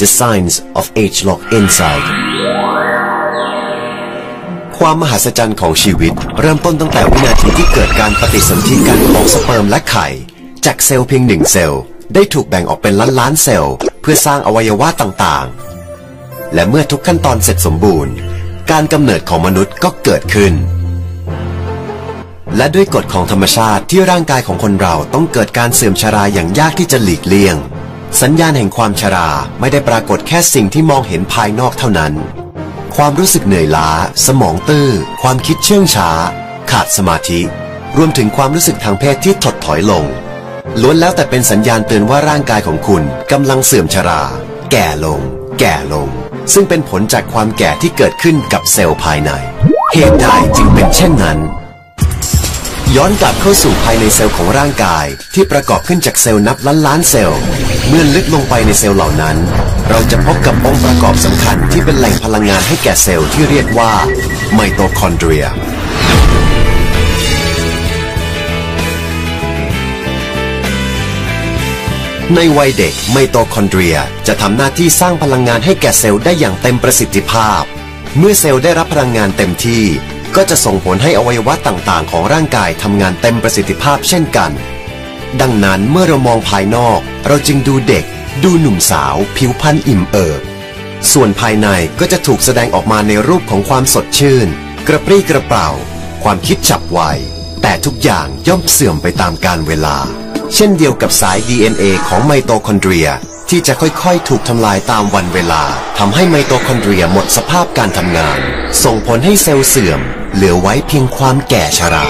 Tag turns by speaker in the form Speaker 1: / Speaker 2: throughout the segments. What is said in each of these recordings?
Speaker 1: The Science of Age Lock Inside ความมหัศจรรย์ของชีวิตเริ่มต้นตั้งแต่วินาทีที่เกิดการปฏิสนธิกันของสเปิร์มและไข่จากเซลล์เพียง1 เซลล์ได้ถูกแบ่งออกเป็นล้านๆเซลล์เพื่อสร้างอวัยวะต่างๆและเมื่อทุกขั้นตอนเสร็จสมบูรณ์การกำเนิดของมนุษย์ก็เกิดขึ้นและด้วยกฎของธรรมชาติที่ร่างกายของคนเราต้องเกิดการเสื่อมชราอย่างยากที่จะหลีกเลี่ยงสัญญาณแห่งความชราไม่ได้ปรากฏแค่สิ่งที่มองเห็นภายนอกเท่านั้นความรู้สึกเหนื่อยล้าสมองตื้อความคิดเชื่องช้าขาดสมาธิรวมถึงความรู้สึกทางเพศที่ถดถอยลงล้วนแล้วแต่เป็นสัญญาณเตือนว่าร่างกายของคุณกำลังเสื่อมชราแก่ลงซึ่งเป็นผลจากความแก่ที่เกิดขึ้นกับเซลล์ภายในเหตุใดจึงเป็นเช่นนั้นย้อนกลับเข้าสู่ภายในเซลล์ของร่างกายที่ประกอบขึ้นจากเซลล์นับล้านเซลล์เมื่อลึกลงไปในเซลล์เหล่านั้นเราจะพบกับองค์ประกอบสำคัญที่เป็นแหล่งพลังงานให้แก่เซลล์ที่เรียกว่าไมโตคอนเดรียในวัยเด็กไมโตคอนเดรียจะทำหน้าที่สร้างพลังงานให้แก่เซลล์ได้อย่างเต็มประสิทธิภาพเมื่อเซลล์ได้รับพลังงานเต็มที่ก็จะส่งผลให้อวัยวะต่างๆของร่างกายทำงานเต็มประสิทธิภาพเช่นกันดังนั้นเมื่อเรามองภายนอกเราจึงดูเด็กดูหนุ่มสาวผิวพรรณอิ่มเอิบส่วนภายในก็จะถูกแสดงออกมาในรูปของความสดชื่นกระปรี้กระเปร่าความคิดฉับไวแต่ทุกอย่างย่อมเสื่อมไปตามกาลเวลาเช่นเดียวกับสาย DNA ของไมโตคอนเดรียที่จะค่อยๆถูกทำลายตามวันเวลาทำให้ไมโตคอนเดรียหมดสภาพการทำงานส่งผลให้เซลล์เสื่อมเหลือไว้เพียงความแก่ชรา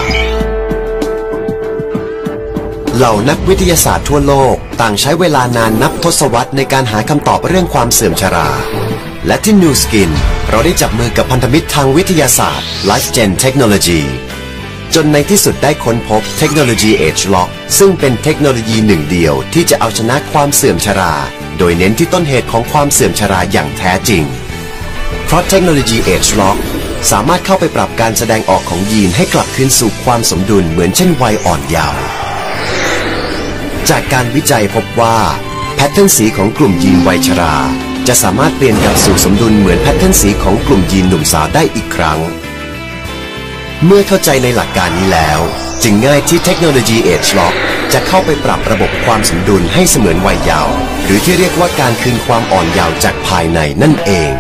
Speaker 1: เหล่านักวิทยาศาสตร์ทั่วโลกต่างใช้เวลานานนับทศวรรษในการหาคำตอบเรื่องความเสื่อมชราและที่ Nu Skin เราได้จับมือกับพันธมิตรทางวิทยาศาสตร์ LifeGen Technology จนในที่สุดได้ค้นพบเทคโนโลยี Age Lock ซึ่งเป็นเทคโนโลยีหนึ่งเดียวที่จะเอาชนะความเสื่อมชราโดยเน้นที่ต้นเหตุของความเสื่อมชราอย่างแท้จริงเพราะเทคโนโลยี Age Lock สามารถเข้าไปปรับการแสดงออกของยีนให้กลับคืนสู่ความสมดุลเหมือนเช่นวัยอ่อนเยาว์จากการวิจัยพบว่าแพทเทิร์นสีของกลุ่มยีนวัยชราจะสามารถเปลี่ยนกลับสู่สมดุลเหมือนแพทเทิร์นสีของกลุ่มยีนหนุ่มสาวได้อีกครั้งเมื่อเข้าใจในหลักการนี้แล้วจึงง่ายที่เทคโนโลยี Age Lock จะเข้าไปปรับระบบความสมดุลให้เสมือนวัยเยาว์หรือที่เรียกว่าการคืนความอ่อนเยาว์จากภายในนั่นเอง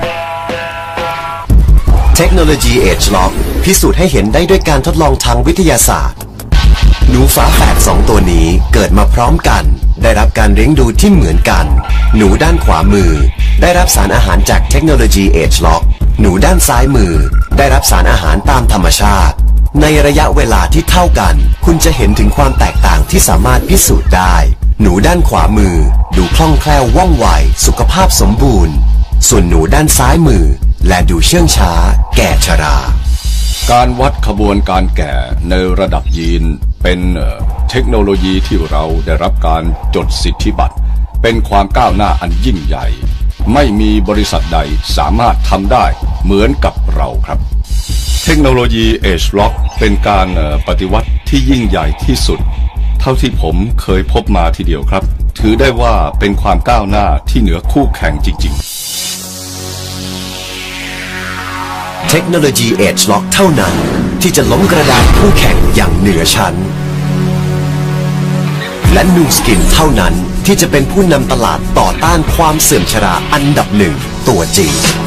Speaker 1: เทคโนโลยี Age Lock พิสูจน์ให้เห็นได้ด้วยการทดลองทางวิทยาศาสตร์หนูฝาแฝด2 ตัวนี้เกิดมาพร้อมกันได้รับการเลี้ยงดูที่เหมือนกันหนูด้านขวามือได้รับสารอาหารจากเทคโนโลยี Age Lock หนูด้านซ้ายมือได้รับสารอาหารตามธรรมชาติในระยะเวลาที่เท่ากันคุณจะเห็นถึงความแตกต่างที่สามารถพิสูจน์ได้หนูด้านขวามือดูคล่องแคล่วว่องไวสุขภาพสมบูรณ์ส่วนหนูด้านซ้ายมือและดูเชื่องช้าแก่ชรา
Speaker 2: การวัดขบวนการแก่ในระดับยีนเป็นเทคโนโลยีที่เราได้รับการจดสิทธิบัตรเป็นความก้าวหน้าอันยิ่งใหญ่ไม่มีบริษัทใดสามารถทำได้เหมือนกับเราครับเทคโนโลยี Age Lock เป็นการปฏิวัติที่ยิ่งใหญ่ที่สุดเท่าที่ผมเคยพบมาทีเดียวครับถือได้ว่าเป็นความก้าวหน้าที่เหนือคู่แข่งจริงๆ
Speaker 1: เทคโนโลยี Age Lock เท่านั้นที่จะล้มกระดานคู่แข่งอย่างเหนือชั้นและ Nu Skin เท่านั้นที่จะเป็นผู้นำตลาดต่อต้านความเสื่อมชราอันดับ1ตัวจริง